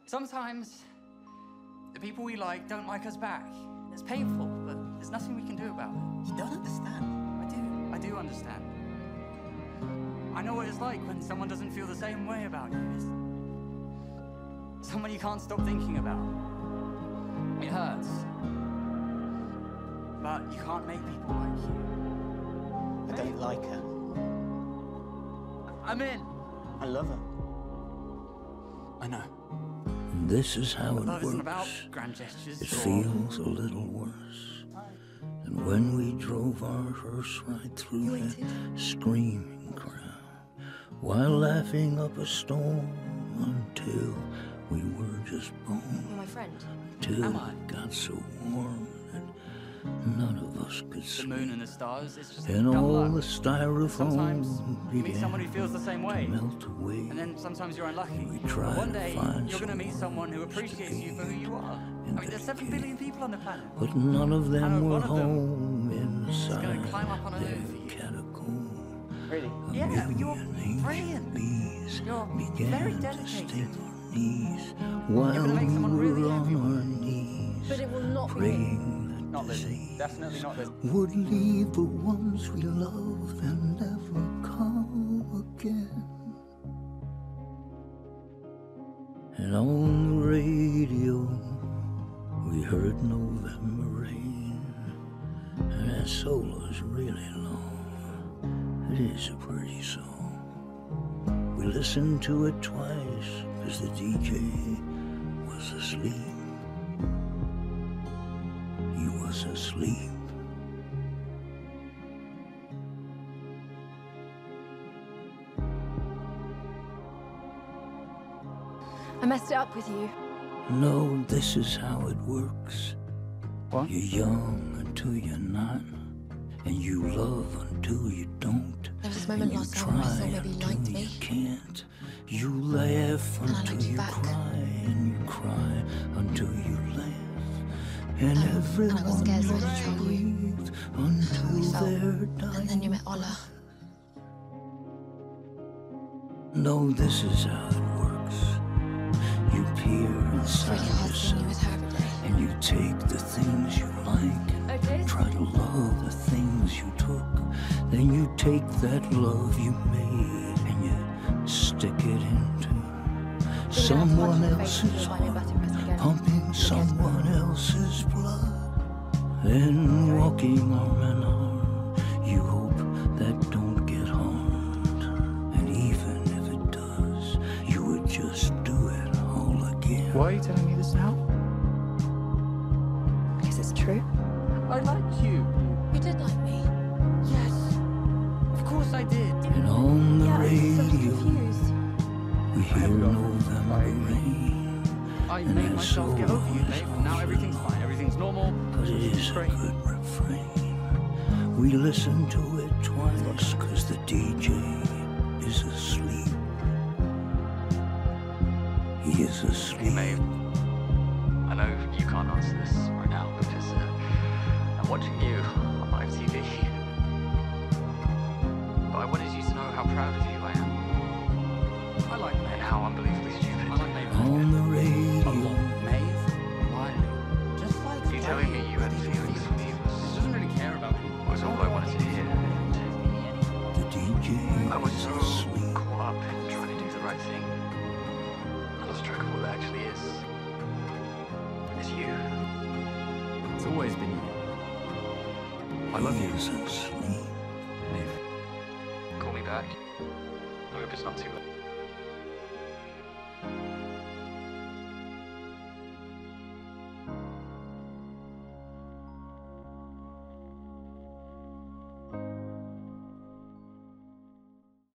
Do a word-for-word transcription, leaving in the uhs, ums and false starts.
Sometimes the people we like don't like us back. It's painful, but there's nothing we can do about it. You don't understand. I do. I do understand. I know what it's like when someone doesn't feel the same way about you. It's someone you can't stop thinking about. It hurts. But you can't make people like you. I don't like her. I'm in. I love her. I know. This is how Love it isn't about works. grand gestures. It or- feels a little worse than when we drove our hearse right through that screaming crowd while laughing up a storm until we were just born. You're my friend. Till Am I? it got so warm that none of us could The sleep. moon and the stars, it's just And dumb all luck. the styrofoam Sometimes you meet began someone who feels the same way, to melt away. and then sometimes you're unlucky. And we try One to day, find you're going to meet someone someone who else to appreciates you for who be you are. in I mean, there's the seven billion people on the planet. But none of I them know were one of them home is inside gonna climb up on a their moon for you. catacomb. Really? A Yeah, million you're ancient brilliant. bees You're began very to dedicated. sting our knees while gonna make we someone were really on happy. our knees, But it will not be me. praying that Not Lizzie. disease Definitely not Lizzie. would leave the ones we love and never come again. And on the radio, we heard November rain, and that solo's really long. It is a pretty song. We listened to it twice, cause the D J was asleep. He was asleep. I messed it up with you. No, this is how it works. What? You're young until you're not, and you love until you don't. There was this And moment you last time where I try thought maybe you until liked you me. can't. You laugh And I until liked you you back. cry, and you cry until you laugh. And Um, everyone and I got scared, so I lets didn't you tell you. breathe How until we felt. they're dying. And then you met Ola. No, this is how it works. You peer It's inside really hard seeing you with yourself, her every day. and you take the things you like. Okay. Try to love the things you took. Then you take that love you made and you stick it into someone else's heart, pumping someone else's blood. Then walking arm in arm, you hope that don't get harmed. And even if it does, you would just do it all again. Why are you telling me this now? Because it's true. I like you. You did like me. Yes. Of course I did. And on the Yeah, I'm so radio, confused. we hear haven't got it. November I- rain. I And made that myself get over you, solo babe. is Now everything's fine. Everything's normal. But it is a Great. good refrain. We listen to it twice, cause the D J is asleep. He is asleep. Hey, Maeve. I know you can't answer this right now because uh, I'm watching you on live T V. But I wanted you to know how proud of you I am. I like Maeve. And how unbelievably stupid. I like Maeve. On the A radio, lot. Maeve, Wiley. Just like You telling me you had feelings for me She was, doesn't really care about people. was all I wanted to hear. the D J I was is so asleep. caught up in trying to do the right thing. I lost track of what that actually is. It's you. It's always been you. I love He you. is asleep. Maeve. Call me back. I hope it's not too late.